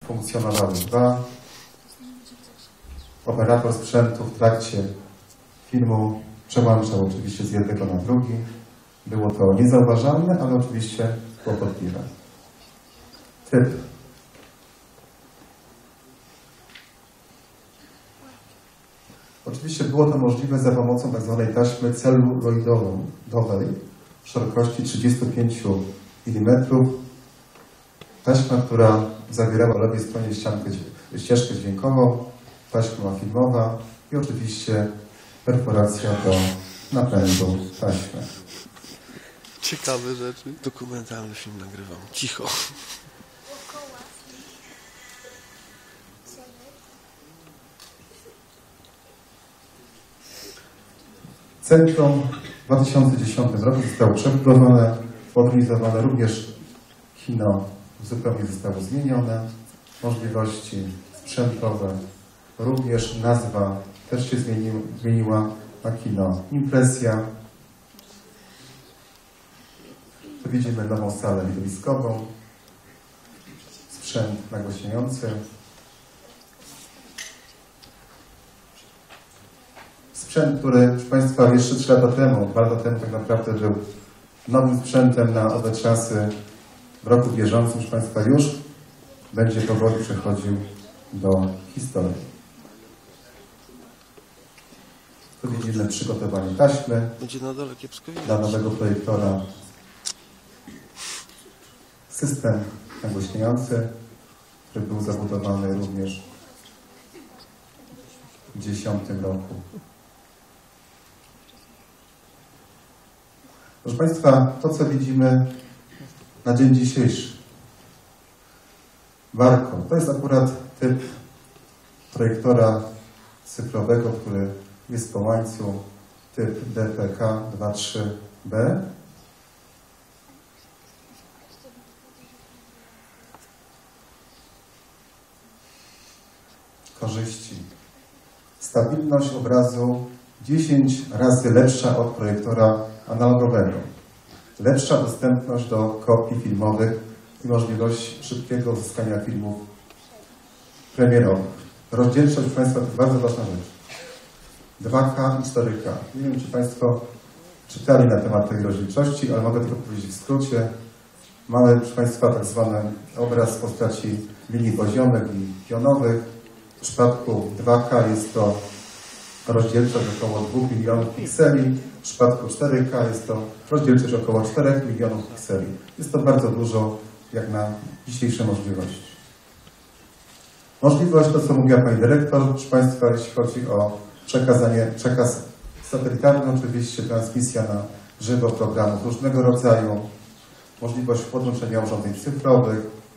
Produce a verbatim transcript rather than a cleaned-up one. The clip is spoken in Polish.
funkcjonowały dwa. Operator sprzętu w trakcie filmu przełączał oczywiście z jednego na drugi. Było to niezauważalne, ale oczywiście kłopotliwe. Typ. Oczywiście było to możliwe za pomocą tzw. taśmy celuloidowej szerokości trzydzieści pięć milimetrów. Taśma, która zawierała po lewej stronie ściankę, ścieżkę dźwiękową, taśma filmowa i oczywiście perforacja do napędu taśmy. Ciekawe rzeczy. Dokumentalny film nagrywam. Cicho. Centrum w dwa tysiące dziesiątym roku zostało przebudowane, modernizowane, również kino zupełnie zostało zmienione, możliwości sprzętowe, również nazwa też się zmienił, zmieniła na kino Impresja. Tu widzimy nową salę widowiskową, sprzęt nagłaśniający. Sprzęt, który, proszę Państwa, jeszcze trzy lata temu, dwa lata temu tak naprawdę był nowym sprzętem na owe czasy. W roku bieżącym, proszę Państwa, już będzie powoli przechodził do historii. Tu widzimy przygotowanie taśmy będzie na dole kiepsko widać. dla nowego projektora. System nagłośniający, który był zabudowany również w dwa tysiące dziesiątym roku. Proszę Państwa, to co widzimy na dzień dzisiejszy. Warko. To jest akurat typ projektora cyfrowego, który jest po łańcuchu, typ D P K dwa trzy B. Korzyści. Stabilność obrazu dziesięć razy lepsza od projektora analogowego. Lepsza dostępność do kopii filmowych i możliwość szybkiego uzyskania filmów premierowych. Rozdzielczość, proszę Państwa, to jest bardzo ważna rzecz. dwa K i cztery K. Nie wiem, czy Państwo czytali na temat tej rozdzielczości, ale mogę tylko powiedzieć w skrócie. Mamy, proszę Państwa, tak zwany obraz w postaci linii poziomek i pionowych. W przypadku dwa K jest to rozdzielczość około dwóch milionów pikseli. W przypadku cztery K jest to rozdzielczość około czterech milionów pikseli. Jest to bardzo dużo jak na dzisiejsze możliwości. Możliwość, to co mówiła Pani Dyrektor, proszę Państwa, jeśli chodzi o przekazanie, przekaz satelitarny oczywiście, transmisja na żywo programów różnego rodzaju, możliwość podłączenia urządzeń cyfrowych,